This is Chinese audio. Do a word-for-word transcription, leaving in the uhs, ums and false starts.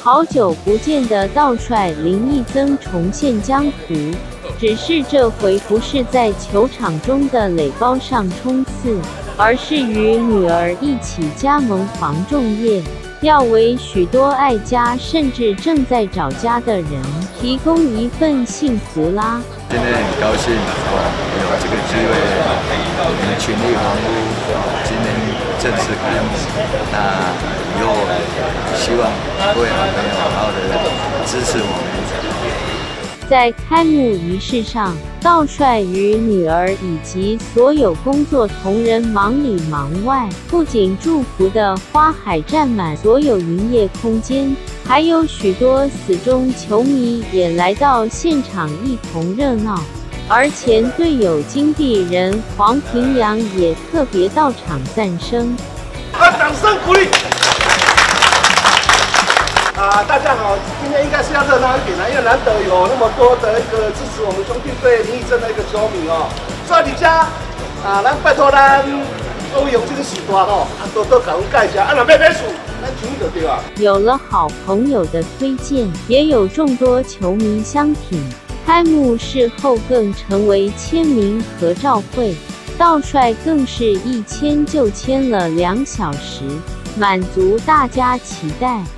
好久不见的道帅林义增重现江湖，只是这回不是在球场中的垒包上冲刺，而是与女儿一起加盟房仲业，要为许多爱家甚至正在找家的人提供一份幸福啦！ 今天很高兴哦，有这个机会，我们群力房屋今天正式开幕。那以后希望各位好朋友好好的支持我们。 在开幕仪式上，道帅与女儿以及所有工作同仁忙里忙外，不仅祝福的花海占满所有营业空间，还有许多死忠球迷也来到现场一同热闹。而前队友金币人黄平阳也特别到场赞声。 啊，掌声鼓励！啊，大家好，今天应该是要热闹一点啦，因为难得有那么多的一个支持我们兄弟队林义增的一个球迷哦。所以你家啊，咱拜托咱各位有这个时段哦，啊多多给我们介绍，啊若要买厝，咱全就对啊。 有了好朋友的推荐，也有众多球迷相挺。开幕式后更成为签名合照会，道帅更是一签就签了两小时，满足大家期待。